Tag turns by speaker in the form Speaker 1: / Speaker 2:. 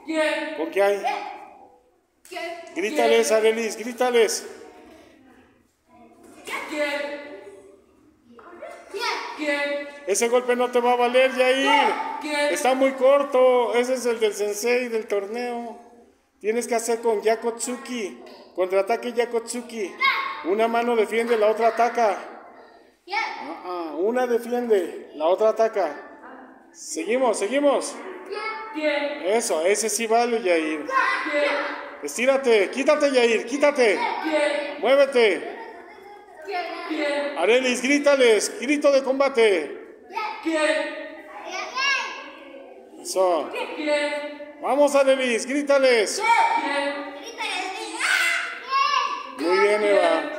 Speaker 1: ¿Con qué hay? Grítales, Arelis, grítales. Ese golpe no te va a valer, Yair. Está muy corto. Ese es el del sensei del torneo. Tienes que hacer con Yakotsuki. Contraataque Yakotsuki. Una mano defiende, la otra ataca. Una defiende, la otra ataca. Seguimos. Eso, ese sí vale, Yair. Estírate, quítate, Yair, quítate. Muévete. Arelis, grítales, grito de combate. Eso. Vamos, Arelis, grítales. Muy bien, Eva.